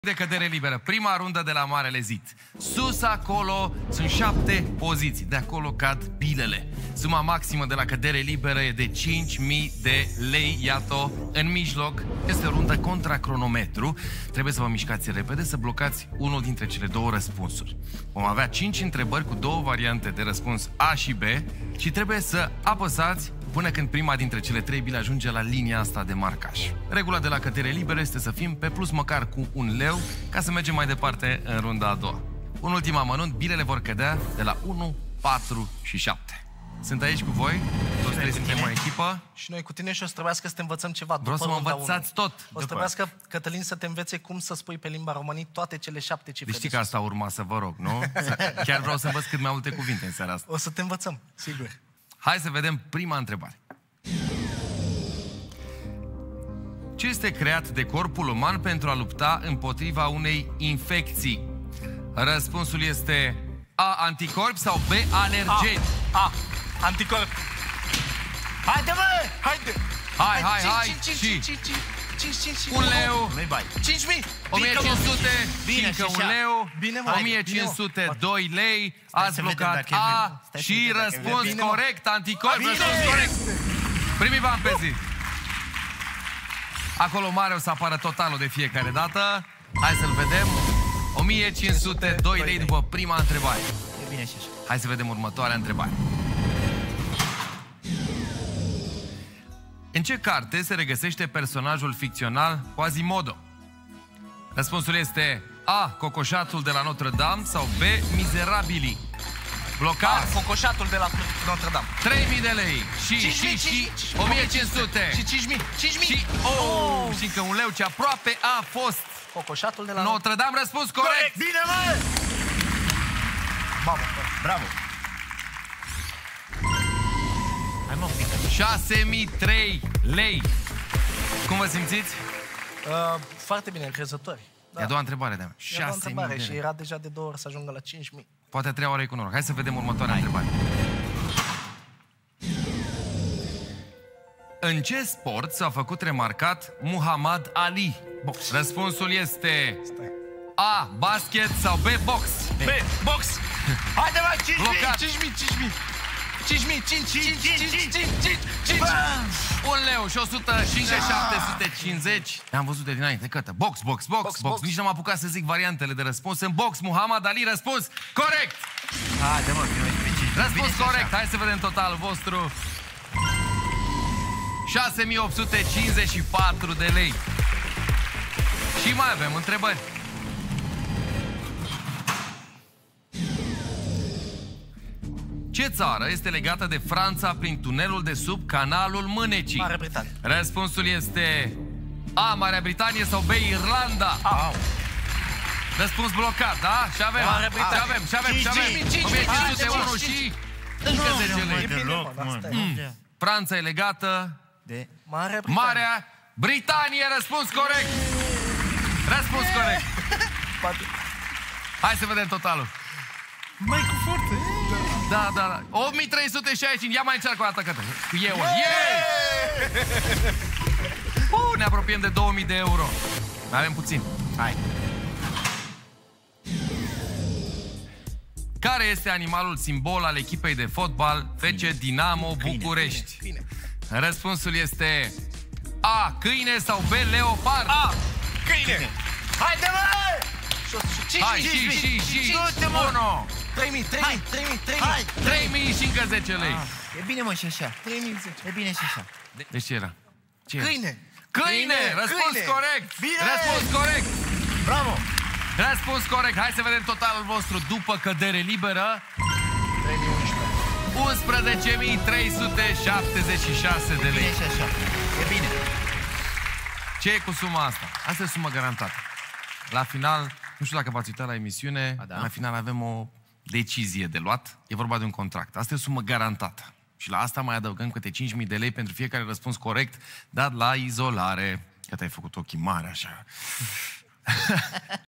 De cădere liberă. Prima rundă de la Marele Zid. Sus acolo sunt 7 poziții. De acolo cad bilele. Suma maximă de la cădere liberă e de 5.000 de lei. Iată-o în mijloc. Este o rundă contra cronometru. Trebuie să vă mișcați repede, să blocați unul dintre cele două răspunsuri. Vom avea 5 întrebări cu două variante de răspuns A și B și trebuie să apăsați până când prima dintre cele 3 bile ajunge la linia asta de marcaj. Regula de la cădere liberă este să fim pe plus măcar cu 1 leu ca să mergem mai departe în runda a doua. Un ultim amănunt, bilele vor cădea de la 1, 4 și 7. Sunt aici cu voi, toți trei suntem o echipă. Și noi cu tine și o să trebuiască să te învățăm ceva. Vreau să mă învățați tot. O să trebuiască, Cătălin, să te învețe cum să spui pe limba românii toate cele 7 cifre. Deci știi că asta urma să vă rog, nu? Chiar vreau să învăț cât mai multe cuvinte în seara asta. O să te învățăm, sigur. Hai să vedem prima întrebare. Ce este creat de corpul uman pentru a lupta împotriva unei infecții? Răspunsul este A. Anticorpi sau B. Alergeni. A. Anticorp. Haide, mă! Haide! Hai! Și 1 leu. 5.000! 1500 și încă 1 leu. Bine, mă. 1500, 2 lei. Ați blocat A și răspuns corect. Anticorpi, răspuns corect. Primii bani pe zi. Acolo mare o să apară totalul de fiecare dată. Hai să-l vedem. 1500, 2 lei după prima întrebare. E bine și așa. Hai să vedem următoarea întrebare. În ce carte se regăsește personajul ficțional Quasimodo? Răspunsul este A. Cocoșatul de la Notre-Dame sau B. Mizerabilii. Blocați. Cocoșatul de la Notre-Dame. 3000 de lei. Și 1500. Și 5.000. Și încă 1 leu, ce aproape a fost. Cocoșatul de la Notre-Dame, răspuns corect. Bine, mă! Bravo! Hai, mă, un pic. 6003 lei. Cum vă simțiți? Foarte bine, încrezători. E a doua întrebare de-a mea. 6000 de și lei. era deja de 2 ori să ajungă la 5.000. Poate a treia oară e cu noroc. Hai să vedem următoarea întrebare. În ce sport s-a făcut remarcat Muhammad Ali? Box. Răspunsul este A. Basket sau B. Box. B. Box. Haide, mă, 5.000. Blocat. 5.000. 1 leu și 100 și încă 750. Ne-am văzut de dinainte, cătă. Box. Nici n-am apucat să zic variantele de răspuns. În box, Muhammad Ali, răspuns corect. Haide, mă, bine pe 5. Răspuns corect. Hai să vedem totalul vostru. 6854 de lei. Și mai avem întrebări. Ce țară este legată de Franța prin tunelul de sub canalul Mânecii? Marea Britanie. Răspunsul este A. Marea Britanie sau B. Irlanda. Răspuns blocat, da? Și avem. Marea Britanie. Și avem. 1501 și încă 10 lei. Franța e legată De... Marea Britanie. Răspuns corect. Răspuns corect. Hai să vedem totalul. Mai cu forță. Da. 8365. Ia mai încearcă o dată, Cătă. Cu eu. Ne apropiem de 2000 de euro. Mai avem puțin. Hai. Care este animalul simbol al echipei de fotbal FC Dinamo București? Câine. Răspunsul este A. Câine sau B. Leopard. A. Câine. Haide, mă! Hai, și 1 3000 și încă 10 lei. E bine, mă, și așa. 3010. E bine și așa. Deci ce era? Ce era? Câine. Răspuns corect. Bine. Răspuns corect. Bravo! Răspuns corect. Hai să vedem totalul vostru după cădere liberă. 11.376 de E lei. bine și așa. E bine. Ce e cu suma asta? Asta e sumă garantată. La final, nu știu dacă v-ați uitat la emisiune, la final avem o decizie de luat. E vorba de un contract. Asta e o sumă garantată. Și la asta mai adăugăm câte 5.000 de lei pentru fiecare răspuns corect dat la izolare. Iată, ai făcut ochii mari așa.